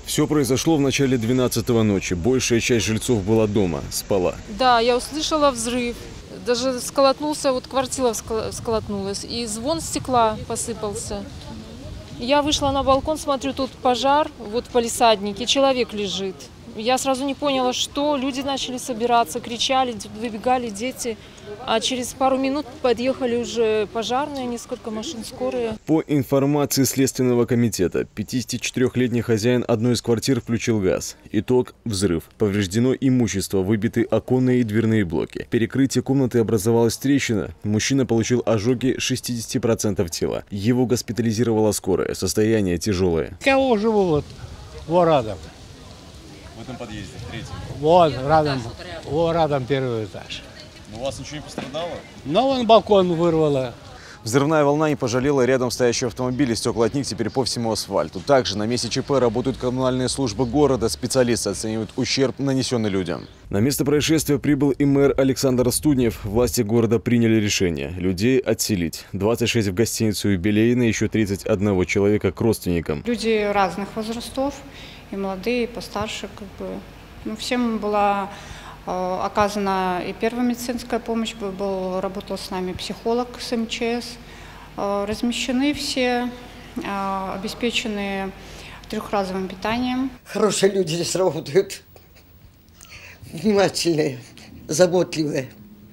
Все произошло в начале 12-го ночи. Большая часть жильцов была дома, спала. Да, я услышала взрыв. Даже сколотнулся, вот квартира сколотнулась. И звон стекла посыпался. Я вышла на балкон, смотрю, тут пожар, вот в палисаднике, человек лежит. Я сразу не поняла, что. Люди начали собираться, кричали, выбегали дети. А через пару минут подъехали уже пожарные, несколько машин скорые. По информации Следственного комитета, 54-летний хозяин одной из квартир включил газ. Итог – взрыв. Повреждено имущество, выбиты оконные и дверные блоки. Перекрытие комнаты образовалась трещина. Мужчина получил ожоги 60% тела. Его госпитализировала скорая. Состояние тяжелое. Я живу вот рядом. В этом подъезде, третьем? Вот рядом первый этаж. У вас ничего не пострадало? Но вон балкон вырвало. Взрывная волна не пожалела рядом стоящий автомобиль, и стекла от них теперь по всему асфальту. Также на месте ЧП работают коммунальные службы города. Специалисты оценивают ущерб, нанесенный людям. На место происшествия прибыл и мэр Александр Студнев. Власти города приняли решение людей отселить. 26 в гостиницу юбилейной, еще 31 человека к родственникам. Люди разных возрастов, и молодые, и постарше. Всем была оказана и первая медицинская помощь, работал с нами психолог с МЧС. Размещены все, обеспечены трехразовым питанием. Хорошие люди здесь работают, внимательные, заботливые.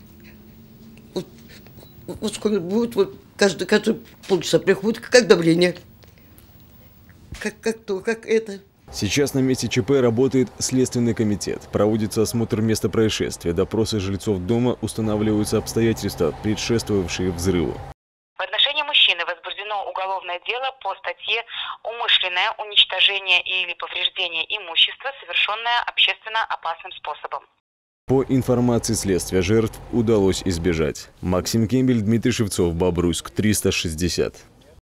Вот сколько будет, каждый полчаса приходит, как давление, как это. Сейчас на месте ЧП работает Следственный комитет. Проводится осмотр места происшествия, допросы жильцов дома, устанавливаются обстоятельства, предшествовавшие взрыву. В отношении мужчины возбуждено уголовное дело по статье «Умышленное уничтожение или повреждение имущества, совершенное общественно опасным способом». По информации следствия, жертв удалось избежать. Максим Кембель, Дмитрий Шевцов, Бобруйск, 360.